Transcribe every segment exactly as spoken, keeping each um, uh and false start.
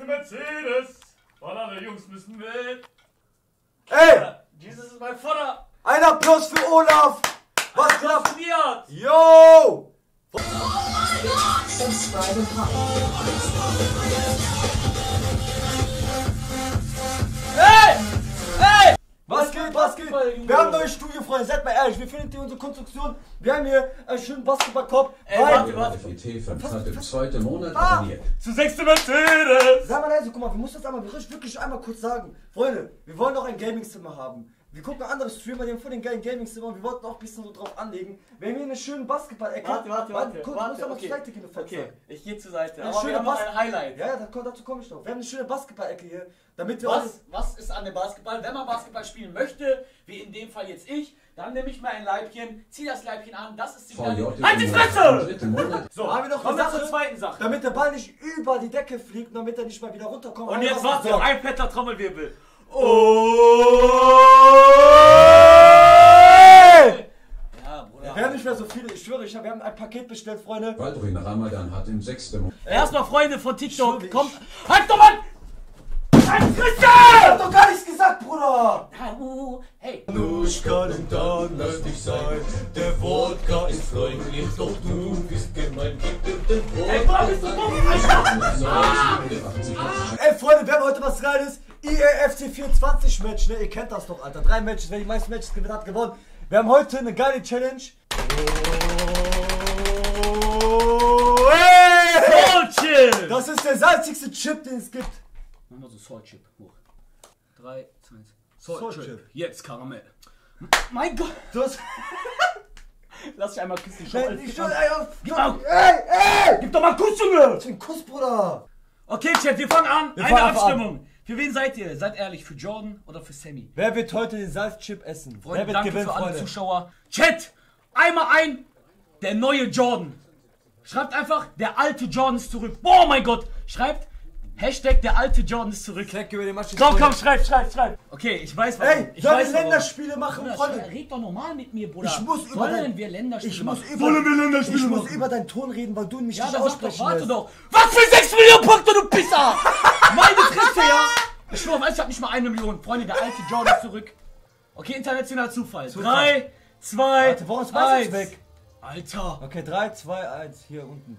Mercedes. Und alle Jungs müssen mit. Ey! Jesus ist mein Vater. Ein Applaus für Olaf! Was funktioniert? Yo! Hey! Hey! Was geht, was geht? Wir haben neue Studio, Freunde. Seid mal ehrlich, wie findet ihr unsere Konstruktion? Wir haben hier einen schönen Basketballkorb. Ey, warte, warte. Im zweiten Monat Ah. abonniert. Zu sechste Mercedes. Sag mal leise, guck mal, wir müssen das einmal wirklich einmal kurz sagen. Freunde, wir wollen auch ein Gaming-Zimmer haben. Wir gucken andere Streamer, die haben vor den geilen Gaming-Zimmer und wir wollten auch ein bisschen so drauf anlegen. Wir haben hier eine schöne Basketball-Ecke. Warte, warte, warte. Guck, warte, du musst aber okay. zur Seite gehen, du Okay, ich gehe zur Seite. Eine Aber schöne wir haben noch Bas- ein Highlight. Ja, ja, da- dazu komme ich noch. Wir haben eine schöne Basketball-Ecke hier, damit wir Was, was ist an dem Basketball? Wenn man Basketball spielen möchte, wie in dem Fall jetzt ich, dann nehme ich mir ein Leibchen, ziehe das Leibchen an, das ist die kleine... Halt die Fresse! So, haben wir noch kommen eine wir zur Sache, zweiten Sache. damit der Ball nicht über die Decke fliegt, damit er nicht mal wieder runterkommt. Und jetzt warte, ein fetter Trommelwirbel. Oh! Ja, Bruder. Wir haben nicht mehr so viele, ich schwöre, ich hab, wir haben ein Paket bestellt, Freunde. Baldwin Ramadan hat im sechsten Monat. Erstmal Freunde von TikTok, Schwöre, kommt... Halt doch mal! Halt Ich Fresse! hab doch gar nichts gesagt, Bruder! Hallo, hey. Nuschka, den Tag lass dich sein. Der Wodka ist freundlich, doch du bist gemein. Gib dir den Ey, Wodka. Bruder, bist du dumm? Ey, Freunde, wir haben heute was Geiles. E A F C vierundzwanzig Match, ne? Ihr kennt das doch, Alter. Drei Matches, wer die meisten Matches gewinnt, hat gewonnen. Wir haben heute eine geile Challenge. Oh, hey! Soul Chip! Das ist der salzigste Chip, den es gibt. Mach mal so Soul Chip hoch. drei, zwei, eins. Soul, Soul Chip. Chip. Jetzt Karamell. Mein Gott! Du hast... Lass dich einmal küssen. Schau, Ey, gib, ich mal, ey, gib, mal, ey, ey! gib doch mal einen Kuss, Junge! Was für ein Kuss, Bruder! Okay, Chat, wir fangen an. Wir Eine fangen einfach Abstimmung. Für wen seid ihr? Seid ehrlich, für Jordan oder für Sammy? Wer wird heute den Salzchip essen? Freunde, Wer wird danke gewinnen, für alle Freunde? Zuschauer. Chat, einmal ein, der neue Jordan. Schreibt einfach, der alte Jordan ist zurück. Boah, mein Gott. Schreibt, Hashtag, der alte Jordan ist zurück. Check über den Maschinen. Komm, komm, schreib, schreib, schreib. Okay, ich weiß warum. Ey, ich sollen weiß wir warum. Länderspiele machen, Bruder, Freunde? red doch normal mit mir, Bruder. Ich muss über Sollen dein- wir Länderspiele Ich muss machen? über, Sollen wir Länderspiele ich muss machen? über deinen Ton reden, weil du mich Ja, nicht dann sag doch, aussprechen warte lässt. doch. Was für sechs Millionen Punkte, du Pisser! Meine Fresse, ja! Ich schwör auf eins, ich hab nicht mal eine Million. Freunde, der alte Jordan ist zurück. Okay, internationaler Zufall. Zufall. Drei, zwei, Warte, warum ist meins jetzt eins. weg? Alter. Okay, drei, zwei, eins, hier unten.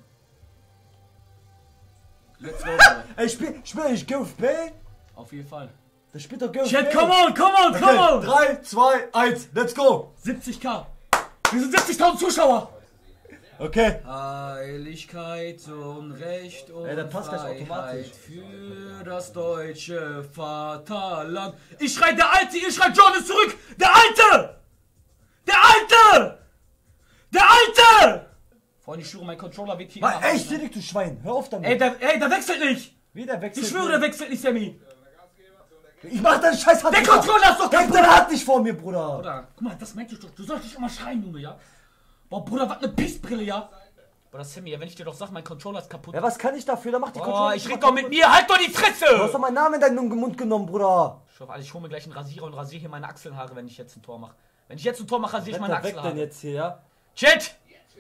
Let's go, Bruder. Ey, spiel, spiel ich Gareth Bale? Auf jeden Fall. Das spielt doch Gareth Chat, Bale. come on, come on, come Okay, on! drei, zwei, eins, let's go! siebzigtausend. Wir sind siebzigtausend Zuschauer. Okay. Heiligkeit und Recht und Ey, der passt gleich Freiheit automatisch. für das deutsche Vaterland. Ich schrei der Alte, ihr schreit Jordan zurück! Der Alte! Der Alte! Der Alte! Freunde, ich schwöre, mein Controller wird hier Mann, immer ey, raus, ich ne? seh dich, du Schwein. Hör auf damit. Ey, der, ey, der wechselt nicht! Wieder wechselt. Ich schwöre, der wechselt nicht, Sammy! Ich mach deine scheiß Hand Der nicht ab. Controller ist doch Denk kaputt! deine Hand nicht vor mir, Bruder. Bruder, guck mal, das meinte ich doch. Du sollst nicht immer schreien, Junge, ja? Boah, Bruder, was eine Pissbrille, ja? Bruder, Sammy, wenn ich dir doch sag, mein Controller ist kaputt. Ja, was kann ich dafür? Da macht die Boah, Controller ich nicht red mal doch mit kaputt. mir, halt doch die Du hast Fresse! doch meinen Namen in deinen Mund genommen, Bruder. Ich hoffe, ich hole mir gleich einen Rasierer und rasiere hier meine Achselhaare, wenn ich jetzt ein Tor mache. Wenn ich jetzt ein Tor mache, rasiere ich meine Wetter weg denn Achselhaare. jetzt hier, ja? Chat!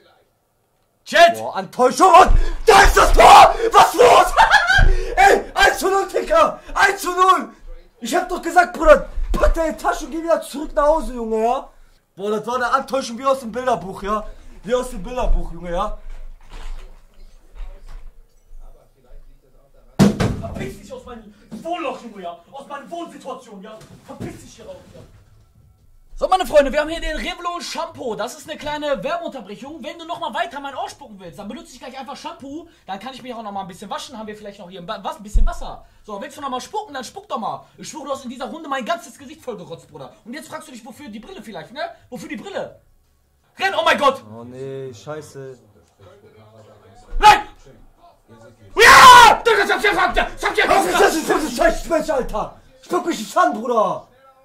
Chat! Boah, Enttäuschung und da ist das Tor! Was los? Ey, eins zu null, Ticker! eins zu null! Ich hab doch gesagt, Bruder, pack deine Tasche und geh wieder zurück nach Hause, Junge, ja? Boah, das war eine Enttäuschung wie aus dem Bilderbuch, ja? Wie aus dem Bilderbuch, Junge, ja? Verpiss dich aus meinem Wohnloch, Junge, ja? Aus meiner Wohnsituation, ja? Verpiss dich hier raus, ja? So, meine Freunde, wir haben hier den Revlon Shampoo. Das ist eine kleine Werbeunterbrechung. Wenn du nochmal weiter mein Ohr spucken willst, dann benutze ich gleich einfach Shampoo. Dann kann ich mich auch nochmal ein bisschen waschen. Haben wir vielleicht noch hier was, ein bisschen Wasser. So, willst du nochmal spucken, dann spuck doch mal. Ich schwöre, du hast in dieser Runde mein ganzes Gesicht vollgerotzt, Bruder. Und jetzt fragst du dich, wofür die Brille vielleicht, ne? Wofür die Brille? Renn, oh mein Gott! Oh nee, scheiße. Nein! Ja! Das ist das Was ist das denn für ein scheiß Mensch, Alter? Spuck mich nicht an, Bruder!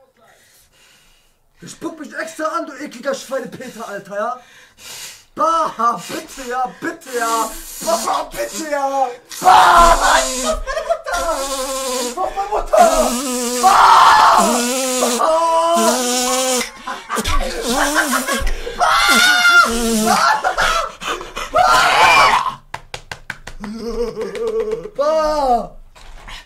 Ich spuck mich extra an, du ekliger Schweinepeter, Alter, ja? Bah, bitte, ja, bitte, ja! Bah, bitte, ja! Bah, nein! Ich mach meine Mutter! Bah! Bah! Bah!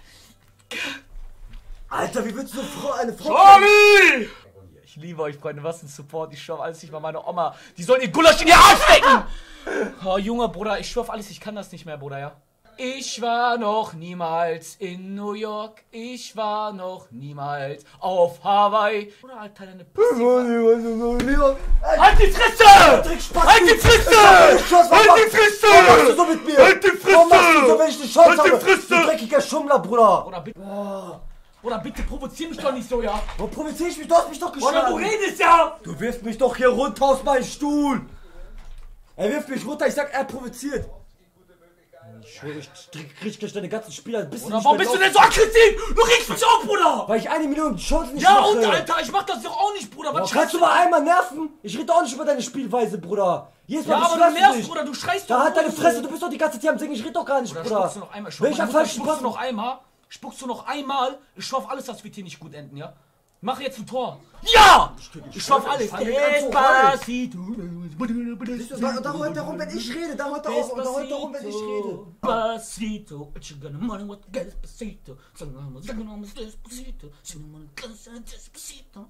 Alter, wie willst du Frau, eine Frau... Sorry! Ich liebe euch, Freunde, was ein Support. Ich schwör auf alles, nicht mal meine Oma. Die soll ihr Gulasch in ihr Arsch stecken! Oh, Junge, Bruder, ich schwör auf alles, ich kann das nicht mehr, Bruder, ja? Ich war noch niemals in New York. Ich war noch niemals auf Hawaii. Oder Alter, deine Pussy. Halt die Fresse! Halt die Fresse! Halt die Fresse! Warum machst du so mit mir? Halt die Fresse! Warum machst du so, wenn ich eine Chance Halt die habe? Fresse! Du dreckiger Schummler, Bruder. Oder bitte. Oder bitte provozier mich doch nicht so, ja? Wo provozier ich mich? Du hast mich doch Oder du geschlagen. redest ja! Du wirfst mich doch hier runter aus meinem Stuhl. Er wirft mich runter, ich sag, er provoziert. Ich schwöre, ich krieg gleich deine ganzen Spieler ein bisschen. Oder warum bist du denn so aggressiv? Du regst mich auf, Bruder! Weil ich eine Million Chance nicht Ja mache. und Alter, ich mach das doch auch nicht, Bruder. Was Boah, kannst du mal einmal nerven? Ich rede auch nicht über deine Spielweise, Bruder. Jedes Mal Ja, aber du nervst, Bruder, du schreist doch. Da hat deine nur so. Fresse, du bist doch die ganze Zeit am Singen, ich rede doch gar nicht, Oder Bruder. spuckst du noch einmal? Welcher falschen Spuckst Pass? du noch einmal? Spuckst du noch einmal? Ich schwör auf alles, das wird hier nicht gut enden, ja? Mach jetzt ein Tor. Ja! Ich schwör auf alles. Despacito. Da heult darum, wenn ich rede, da heult darum, da heult darum, wenn ich rede. Despacito. What you gonna money with Despacito? Despacito. Despacito.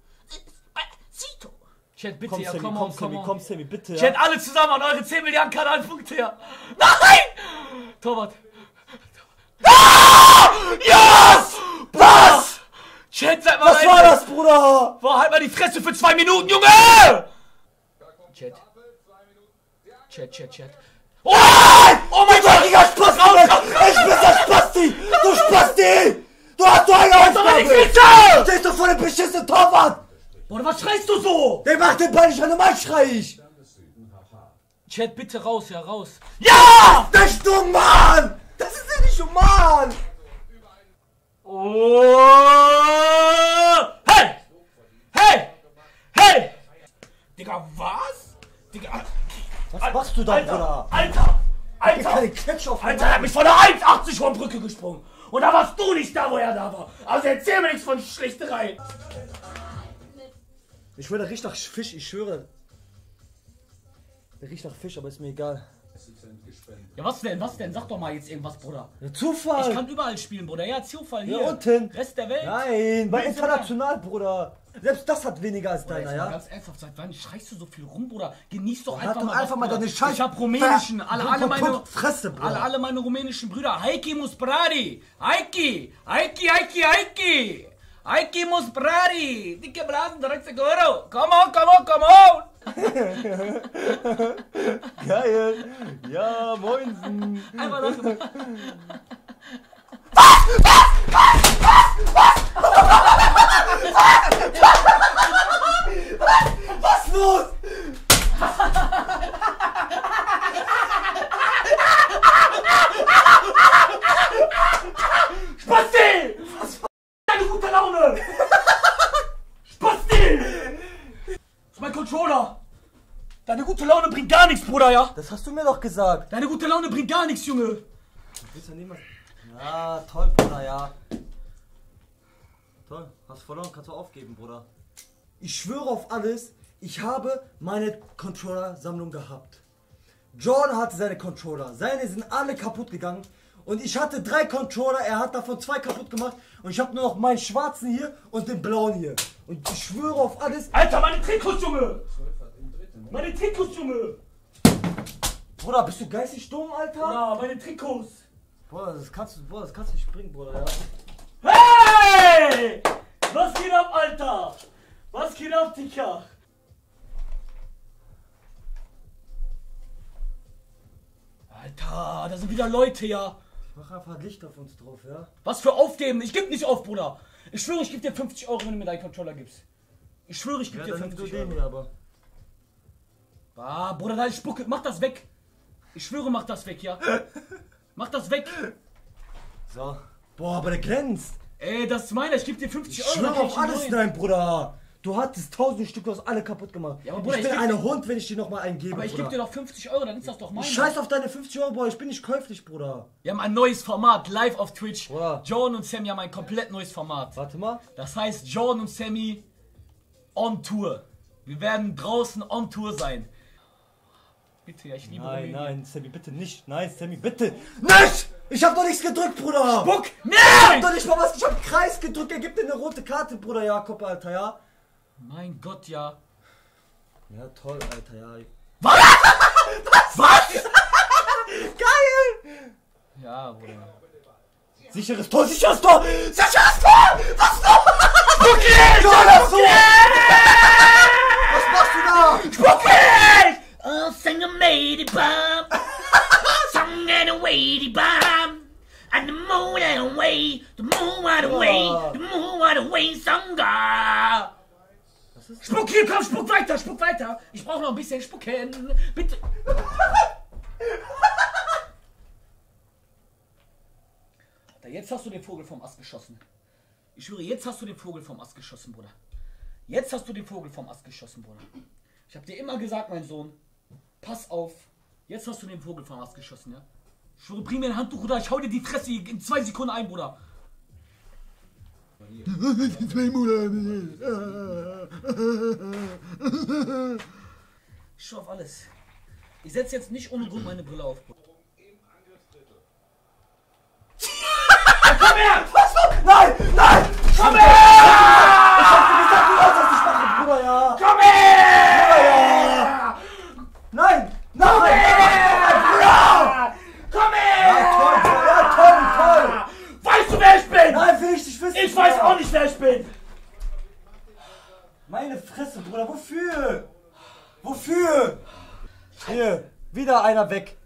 Chat, bitte, Komm, ja, Sammy, komm, komm, komm, Sammy, komm. komm, Sammy, bitte, Chat, ja. alle zusammen an eure zehn Milliarden Kanalpunkte her. Nein! Torwart. Ah! Yes! Was? Chat, seid mal Was leise. war das, Bruder? Boah, halt mal die Fresse für zwei Minuten, Junge! Chat. Chat, Chat, Chat. Oh! Oh mein Gott! Dreckiger Spasti! Ich bin der Spasti! Du Spasti! Du hast doch eine Halt doch mal die Aufgabe! Fresse! Du stehst doch vor dem beschissenen Torwart! Bruder, was schreist du so? Der macht den Ball nicht an, normal schrei ich! Chat, bitte raus, ja, raus. Ja! Das ist dumm, Mann! Das ist ja nicht human! Oh! Hey! Hey! Hey! Digga, was? Digga. Was machst du da, Alter, Bruder? Alter! Ich Alter! keine Catch auf Alter, er hat mich von der eins achtzig hohen Brücke gesprungen. Und da warst du nicht da, wo er da war. Also erzähl mir nichts von Schlichtereien. Ich schwöre, der riecht nach Fisch, ich schwöre. Der riecht nach Fisch, aber ist mir egal. Ja, was denn? Was denn? Sag doch mal jetzt irgendwas, Bruder. Ja, Zufall! Ich kann überall spielen, Bruder. Ja, Zufall hier. Ja, unten. Rest der Welt. Nein, bei Willst du international, Bruder. Selbst das hat weniger als Bruder, deiner, jetzt mal ja? ganz ernsthaft, seit wann schreist du so viel rum, Bruder? Genieß doch Halt einfach doch mal, einfach was, mal Bruder. deine Scheiße. Ich hab rumänischen, Ver- alle, Punkt, alle Punkt, meine... Punkt, Fresse, Bruder. Alle, alle meine rumänischen Brüder. Heiki Musbradi. Heiki. Heiki, Heiki, Heiki. Heiki Musbradi. Dicke Blasen, direkt Euro. Come on, come on, come on. Geil. Ja, moinsen. Einfach noch... Was los? Spasti! Was war deine gute Laune? Spasti! Das ist mein Controller. Deine gute Laune bringt gar nichts, Bruder, ja? Das hast du mir doch gesagt. Deine gute Laune bringt gar nichts, Junge. Du willst ja niemand. Ja, toll, Bruder, ja. Toll, hast verloren, kannst du aufgeben, Bruder. Ich schwöre auf alles, ich habe meine Controller-Sammlung gehabt. John hatte seine Controller, seine sind alle kaputt gegangen. Und ich hatte drei Controller, er hat davon zwei kaputt gemacht. Und ich habe nur noch meinen schwarzen hier und den blauen hier. Und ich schwöre auf alles. Alter, meine Trikots, Junge! Meine Trikots, Junge! Bruder, bist du geistig dumm, Alter? Ja, meine Trikots! Bruder, das kannst du, Bruder, das kannst du nicht bringen, Bruder, ja. Hey! Was geht ab, Alter? Was geht ab, Dicker? Alter, da sind wieder Leute, ja. Mach einfach Licht auf uns drauf, ja? Was für aufgeben? Ich geb nicht auf, Bruder. Ich schwöre, ich geb dir fünfzig Euro, wenn du mir deinen Controller gibst. Ich schwöre, ich geb Ja, dir dann nimm du fünfzig den Euro. hier, aber. Ah, Bruder, da ist Spucke. Mach das weg. Ich schwöre, mach das weg, ja. Mach das weg. So. Boah, aber der glänzt. Ey, das ist meiner. Ich geb dir fünfzig Ich Euro. schwöre dann krieg auf ich einen alles, neuen. nein, Bruder. Du hattest tausend Stück, du hast alle kaputt gemacht. Ja, aber Bruder, ich ich bin geb ein dir- Hund, wenn ich dir nochmal einen gebe, Aber ich Bruder. geb dir doch fünfzig Euro, dann ist das doch meiner. Ich scheiß auf deine fünfzig Euro, Bruder. Ich bin nicht käuflich, Bruder. Wir haben ein neues Format, live auf Twitch. Bruder. John und Sammy haben ein komplett neues Format. Warte mal. Das heißt John und Sammy on Tour. Wir werden draußen on Tour sein. Bitte, ja, ich liebe Nein, Rumänien. nein, Sammy, bitte nicht. Nein, Sammy, bitte. Nicht! Ich hab doch nichts gedrückt, Bruder! Spuck! Nein! Ich hab doch nicht mal was, ich hab Kreis gedrückt, er gibt dir eine rote Karte, Bruder Jakob, Alter, ja? Mein Gott, ja. Ja, toll, Alter, ja. Was? Was? Geil! Ja, Bruder. Sicheres Tor, sicheres Tor! Sicheres Tor! Was noch? Spuckig! Jonas, so! Was machst du da? Spuckig! Oh, sing a matey bomb. Song and a weighty bomb. And the moon and away. The moon went away. The moon went away, Sanga. Spuck hier, komm, spuck weiter, spuck weiter. Ich brauche noch ein bisschen Spucken. Bitte. Jetzt hast du den Vogel vom Ast geschossen. Ich schwöre, jetzt hast du den Vogel vom Ast geschossen, Bruder. Jetzt hast du den Vogel vom Ast geschossen, Bruder. Ich hab dir immer gesagt, mein Sohn, pass auf. Jetzt hast du den Vogel vom Ast geschossen, ja? Ich schwöre, bring mir ein Handtuch, Bruder. Ich hau dir die Fresse in zwei Sekunden ein, Bruder. Ich schwöre auf alles. Ich setze jetzt nicht ohne Grund meine Brille auf, Bruder. Komm her! Was du? Nein! Nein! Komm her! Ich hab dir gesagt, du sollst das nicht machen, Bruder, ja! Komm her! Bruder, ja! Nein! Nein! Komm her! Bruder! Komm her! Ja, toll, toll, ja, toll, toll! Weißt du, wer ich bin? Nein, will ich nicht wissen! Ich weiß auch nicht, wer ich bin! Meine Fresse, Bruder, wofür? Wofür? Hier, wieder einer weg.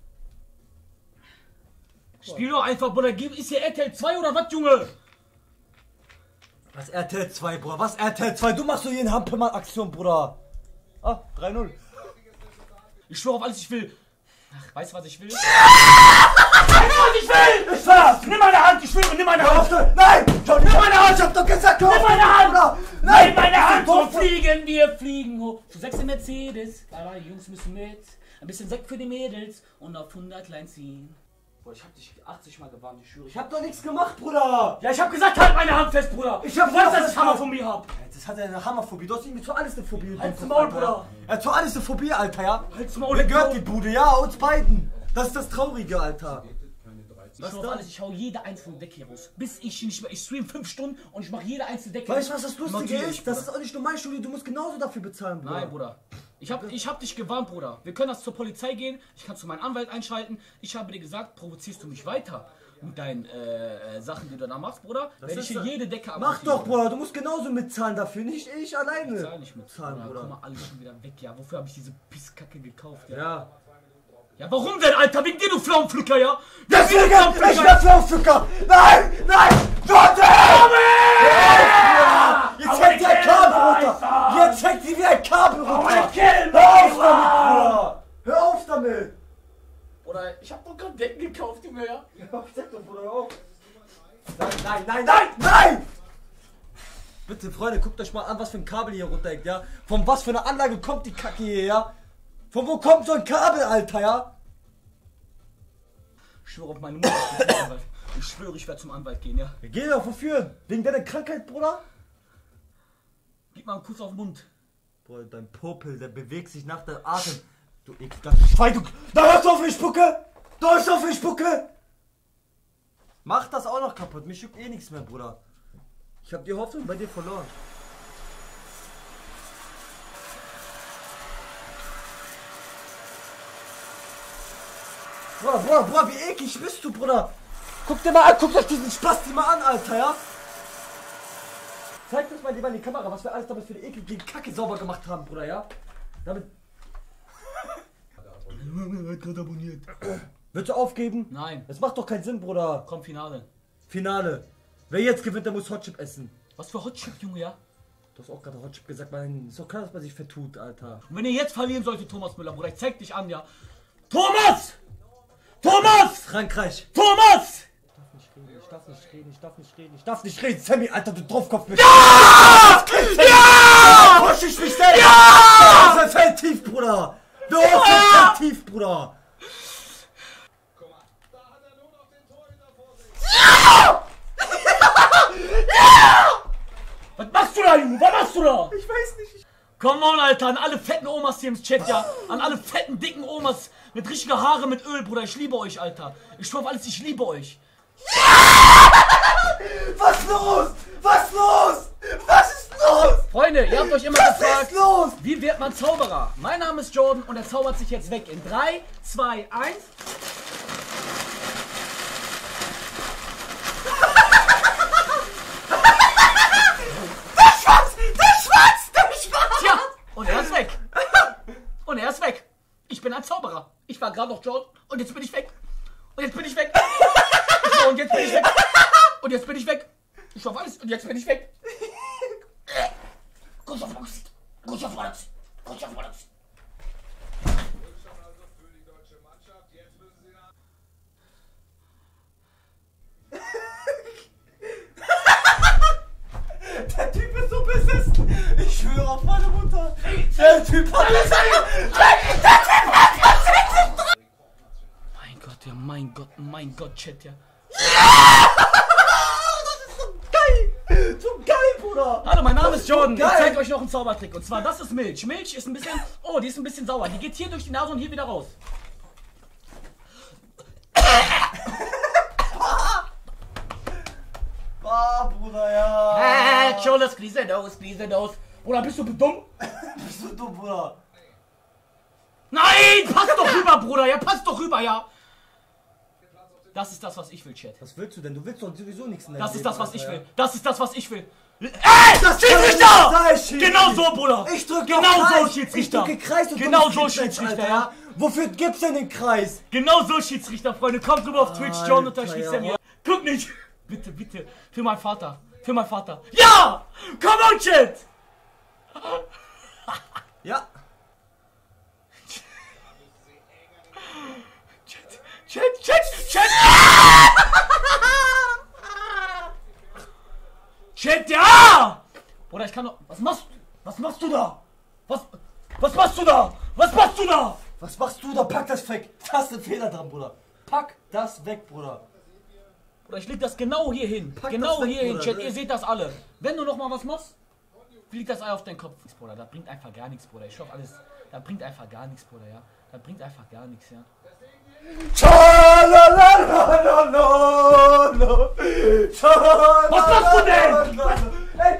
Spiel doch einfach, Bruder. Ist hier R T L zwei oder was, Junge? Was R T L zwei, Bruder? Was R T L zwei? Du machst so hier in Hampelmann-Aktion, Bruder. Ah, drei null. Ich schwöre auf alles, ich will. Ach, weißt du, was ich will? Weißt du, was ich will? Ich war's! Nimm meine Hand, ich schwöre, nimm meine Hand! Nein! John, nimm meine Hand! Ich hab doch gesagt, Nimm meine Hand! Bruder! Nein, Nein, meine Hand! So Dorf- fliegen wir, fliegen hoch. Zu sechs im Mercedes. Aber die Jungs müssen mit. Ein bisschen Sekt für die Mädels und auf hundert klein ziehen. Boah, ich hab dich achtzig Mal gewarnt, ich schwöre. Ich hab doch nichts gemacht, Bruder! Ja, ich hab gesagt, halt meine Hand fest, Bruder! Ich hab du weißt, gesagt, dass ich Hammer von mir hab! Das hat er eine Hammerphobie. Du hast irgendwie zu alles eine Phobie. Halt's Maul, Bruder. Er hat zu alles eine Phobie, Alter, ja? Halt's Maul, Wer gehört Maul. die Bude? Ja, uns beiden. Das ist das Traurige, Alter. Ich schwöre auf alles, ich hau jede einzelne Decke hier raus. Bis ich nicht mehr. Ich stream fünf Stunden und ich mach jede einzelne Decke. Weißt du, was das Lustige Notiere ich, ist? Das Bruder. ist auch nicht nur mein Studio. Du musst genauso dafür bezahlen, Bruder. Nein, Bruder. Ich hab, ich hab dich gewarnt, Bruder. Wir können das zur Polizei gehen. Ich kann zu meinem Anwalt einschalten. Ich habe dir gesagt, provozierst du mich weiter mit deinen äh, äh, Sachen, die du da machst, Bruder, werde ich hier jede Decke Mach amputieren. doch, Bruder. Du musst genauso mitzahlen dafür. Nicht ich alleine. Ich zahl nicht mit. Zahlen, Bruder. Bruder. Guck mal, alles schon wieder weg, ja. Wofür habe ich diese Pisskacke gekauft, ja? Ja. Ja, warum denn, Alter? Wegen dir, du Pflaumenpflücker, ja? Deswegen, Wegen ich bin Pflaumenpflücker. Nein, nein, Jordan! Jetzt hängt dir ein Kabel runter. Jetzt hängt sie wie ein Kabel runter. Hör auf damit, Bruder. Hör auf damit. Oder ich hab doch gerade Decken gekauft, Junge, ja? Ja, sag doch, Bruder, hör auf. Nein, nein, nein, nein, nein! Bitte, Freunde, guckt euch mal an, was für ein Kabel hier runterhängt, ja? Von was für einer Anlage kommt die Kacke hier, ja? Von wo kommt so ein Kabel, Alter, ja? Ich schwöre auf meine Mutter, ich bin zum Anwalt. Ich schwöre, ich werde zum Anwalt gehen, ja? Geh doch, wofür? Wegen deiner Krankheit, Bruder? Gib mal einen Kuss auf den Mund. Bruder, dein Popel, der bewegt sich nach deinem Atem. Du ekelhaftes Schwein, du... Da hörst du auf, ich spucke! Da hörst du auf, ich spucke! Mach das auch noch kaputt, mich juckt eh nichts mehr, Bruder. Ich hab die Hoffnung bei dir verloren. Bruder, Bruder, Bruder, wie eklig bist du, Bruder? Guck dir mal an, guck euch diesen Spasti mal an, Alter, ja? Zeig das mal lieber in die Kamera, was wir alles damit für die eklige Kacke sauber gemacht haben, Bruder, ja? Damit... Hat gerade abonniert. Willst du aufgeben? Nein. Das macht doch keinen Sinn, Bruder. Komm, Finale. Finale. Wer jetzt gewinnt, der muss Hotchip essen. Was für Hotchip, Junge, ja? Du hast auch gerade Hotchip gesagt, man, ist doch klar, dass man sich vertut, Alter. Und wenn ihr jetzt verlieren solltet, Thomas Müller, Bruder, ich zeig dich an, ja? Thomas! Thomas! Frankreich. Thomas! Ich darf nicht reden, ich darf nicht reden, ich darf nicht reden. Sammy, Alter, du Draufkopf bist. Ja! Ja! Push ich mich selbst. Ja! Der fällt tief, Bruder. Der ja! fällt tief, Bruder. Ja! Ja! Was machst du da, Junge? Was machst du da? Ich weiß nicht. Come on, Alter, an alle fetten Omas hier im Chat, ja? An alle fetten, dicken Omas. Mit richtiger Haare, mit Öl, Bruder. Ich liebe euch, Alter. Ich schwör auf alles, ich liebe euch. Was los? Was los? Was ist los? Freunde, ihr habt euch immer Was gefragt, ist los? wie wird man Zauberer? Mein Name ist Jordan und er zaubert sich jetzt weg. In drei, zwei, eins. Der Schwanz! Der Schwanz! Der Schwanz! Tja, und er ist weg. Und er ist weg. Ich bin ein Zauberer. Ich war gerade noch Jordan und jetzt bin ich weg. Und jetzt bin ich weg. Und jetzt bin ich weg. Und jetzt bin ich weg. Ich hoffe alles. Und jetzt bin ich weg. Gut auf Angst. Gut auf Angst. Gut auf Angst. Der Typ ist so besessen. Ich schwöre auf meine Mutter. Der Typ hat alles. Mein Gott, ja, mein Gott, mein Gott, Chat, ja. Geil! So geil, Bruder! Hallo, mein Name ist Jordan. geil. Ich zeige euch noch einen Zaubertrick. Und zwar, das ist Milch. Milch ist ein bisschen. Oh, die ist ein bisschen sauer. Die geht hier durch die Nase und hier wieder raus. Ah, Bruder, ja! Äh, Cholas, please nose, please nose. Bruder, bist du dumm? Bist du dumm, Bruder? Nein! Pass doch rüber, Bruder. Ja, pass doch rüber, ja. Das ist das, was ich will, Chat. Was willst du denn? Du willst doch sowieso nichts in deinem Das ist Leben, das, was Alter, ich ja. will. Das ist das, was ich will. Ey! Das Schiedsrichter! kann nicht sein, Genau so, Bruder! Ich drücke Genau auf so, Kreis. Schiedsrichter! Ich drücke Kreis und Genau du so, nicht Kickbacks, Schiedsrichter, Alter, ja. Wofür gibt's denn den Kreis? Genau so, Schiedsrichter, Freunde. Kommt rüber auf Twitch, John unterstrich ja. Samir. Guck nicht! Bitte, bitte. Für meinen Vater. Für meinen Vater. Ja! Come on, Chat! Ja. Chat, Chat, Chat! Chat, ja! Bruder, ich kann doch... Was machst du? Was machst du da? Was... Was machst du da? Was machst du da? Was machst du da? Pack das weg. Da ist ein Fehler dran, Bruder. Pack das weg, Bruder. Bruder, ich leg das genau hier hin. Pack Genau das weg, hier hin, Bruder. Chat. Ihr seht das alle. Wenn du noch mal was machst, fliegt das Ei auf deinen Kopf. Bruder, das bringt einfach gar nichts, Bruder. Ich hoffe alles... Das bringt einfach gar nichts, Bruder, ja. Das bringt einfach gar nichts, ja. Was machst du denn? Ey,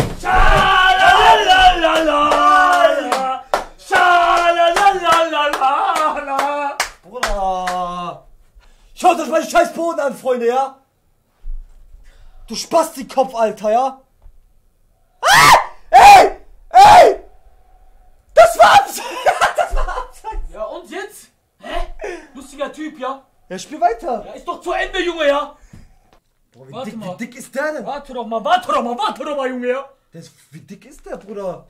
Schalalalala. Schalalalala. Bruder! Schaut euch mal den scheiß Boden an, Freunde, ja? Du Spasti-Kopf, Alter, ja? Ah! Ey! Ey! Das war abseits! Das war abseits! Ja, und jetzt? Hä? Lustiger Typ, ja? Ja, spiel weiter! Ja, ist doch zu Ende, Junge, ja? Boah, wie, Warte dick, mal. wie dick ist der denn? Warte doch mal, warte doch mal, warte doch mal, Junge, ja? Der ist, wie dick ist der, Bruder?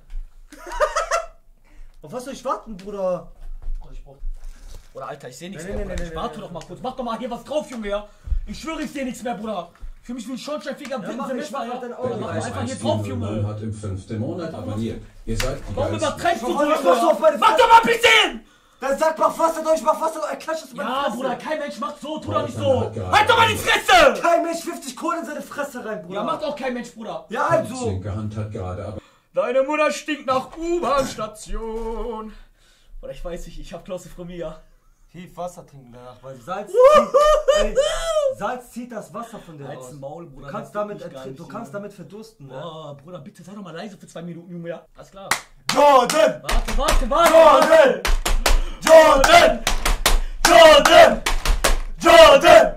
Auf was soll ich warten, Bruder? Ich brauch... Oder Alter, ich seh nichts Nee, mehr, nee, Bruder. nee, Ich nee, warte nee, doch mal kurz. Mach doch mal hier was drauf, Junge, ja? Ich schwöre, ich seh nichts mehr, Bruder. Ich fühl mich wie ein Schornsteinfeger im Ja, dritten mach, ich Semester, mach ja? halt deine Augen Ja, mach rein. doch einfach hier drauf, Junge. hat im fünften Monat abonniert. Ihr seid die Warum Geilsten. übertreibst du so, Warum machst du Junge? auf meine Mach Fresse? doch mal ein bisschen! Dann sag mal Wasser durch, mach Wasser durch, er klatscht es in meine Ja, Fresse. Bruder, kein Mensch macht so, tu doch nicht Dann so. hat gerade- Halt doch mal die Fresse! Kein Mensch wirft sich Kohle in seine Fresse rein, Bruder. Ja, macht auch kein Mensch, Bruder. Ja, Die also. linke Hand hat gerade aber... Deine Mutter stinkt nach U-Bahn-Station. Oder ich weiß nicht, ich hab Klaustrophobie. Tief Wasser trinken danach, weil Salz zieht, ey, Salz zieht das Wasser von dir Halt's aus. Maul, Bruder. Du kannst das damit, juckt mich gar ertrin- nicht, du kannst Junge. damit verdursten, ne? Oh, Bruder, bitte sei doch mal leise für zwei Minuten, Junge, ja? Alles klar. Jordan! Warte, warte, warte! Jordan! Jordan! Jordan! Jordan!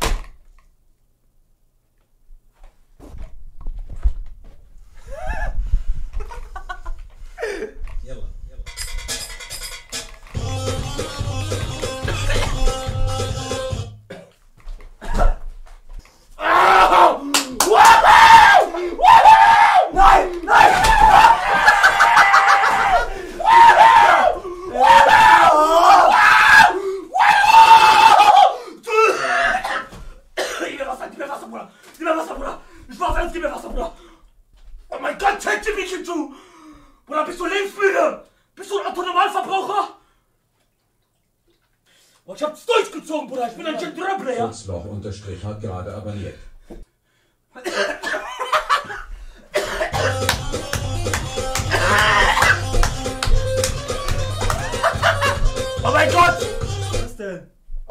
Nein! Nein! Gib mir Wasser, gib mir Wasser, Bruder! Gib mir Wasser, Bruder! Ich mach alles, gib mir Wasser, Bruder! Oh mein Gott, check dir mich zu! Bruder, bist du lebensmüde? Bist du ein Autonormalverbraucher? Oh, ich hab's durchgezogen, Bruder! Ich bin ein Gentleman, ja? Furzloch unterstrich hat gerade abonniert. Oh mein Gott!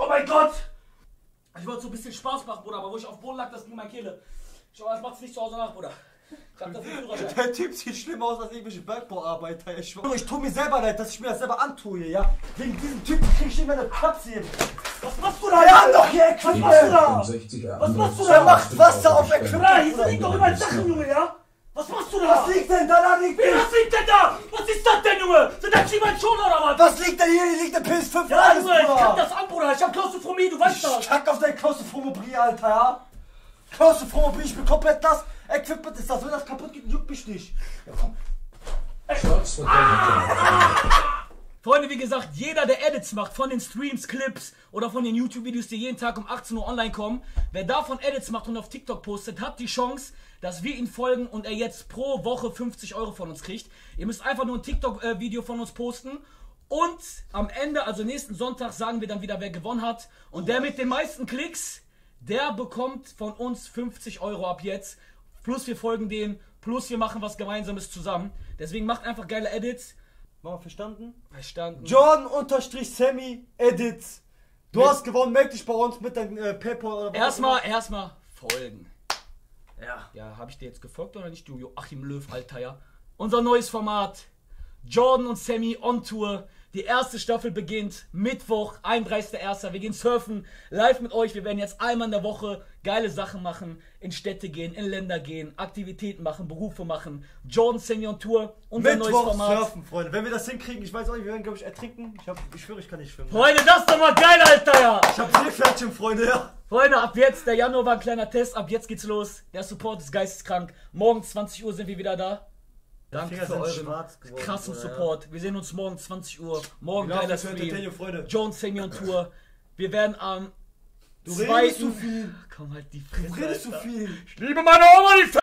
Oh mein Gott! Ich wollte so ein bisschen Spaß machen, Bruder, aber wo ich auf Boden lag, das ging meine Kehle. Schau, das macht's nicht zu Hause nach, Bruder. Ich hab dafür Führerschein. Der Typ sieht schlimm aus als irgendwelche Bergbauarbeiter. Ich schwöre, ich tue mir selber leid, dass ich mir das selber antue, ja? Wegen diesem Typen krieg ich immer eine Platz hier. Was machst du da? Ja, doch hier, was machst du da? Was machst du da? Er macht Wasser auf Äquivalent. Hier liegen doch überall Sachen, Junge, ja? Was machst du da? Was liegt denn da? Da liegt Was liegt denn da? Was ist das denn, Junge? Sind das Schieben schon oder was? Was liegt denn hier? Hier liegt der P S fünf. Ja, Junge, ich kann das an, Bruder. Ich hab Klaustrophobie, du weißt das. Ich kack auf deine Klaustrophobie, Alter, ja? Klaustrophobie, ich bin komplett nass. Equipment ist das, wenn das kaputt geht, juckt mich nicht. Ja, komm. Shots for Danger. Freunde, wie gesagt, jeder, der Edits macht von den Streams, Clips oder von den YouTube-Videos, die jeden Tag um achtzehn Uhr online kommen, wer davon Edits macht und auf TikTok postet, hat die Chance, dass wir ihn folgen und er jetzt pro Woche fünfzig Euro von uns kriegt. Ihr müsst einfach nur ein TikTok-Video von uns posten und am Ende, also nächsten Sonntag, sagen wir dann wieder, wer gewonnen hat. Und der mit den meisten Klicks, der bekommt von uns fünfzig Euro ab jetzt. Plus wir folgen dem, plus wir machen was Gemeinsames zusammen. Deswegen macht einfach geile Edits. Mal verstanden? Verstanden. John unterstrich Sammy Edits. Du Mit hast gewonnen, melde dich bei uns mit deinem äh, Paypal oder was. Erstmal, erstmal folgen. Ja. Ja, habe ich dir jetzt gefolgt oder nicht, du Joachim Löw, Alter, ja? Unser neues Format. Jordan und Sammy on Tour. Die erste Staffel beginnt Mittwoch, einunddreißigster erster Wir gehen surfen, live mit euch. Wir werden jetzt einmal in der Woche geile Sachen machen, in Städte gehen, in Länder gehen, Aktivitäten machen, Berufe machen. Jordan, Sammy on Tour, unser neues Mittwoch Format. surfen, Freunde. Wenn wir das hinkriegen, ich weiß auch nicht, wir werden, glaube ich, ertrinken. Ich, hab, ich schwöre, ich kann nicht schwimmen. Freunde, das ist doch mal geil, Alter, ja! Ich hab Seepferdchen, Freunde, ja. Freunde, ab jetzt, der Januar war ein kleiner Test, ab jetzt geht's los. Der Support ist geisteskrank. Morgen zwanzig Uhr sind wir wieder da. Danke für euren krassen Support. Wir sehen uns morgen zwanzig Uhr. Morgen geiler Stream. John Sammy on Tour. Wir werden am Du redest zu viel. Komm halt die Fresse, Du redest zu Alter. viel. Ich liebe meine Oma, die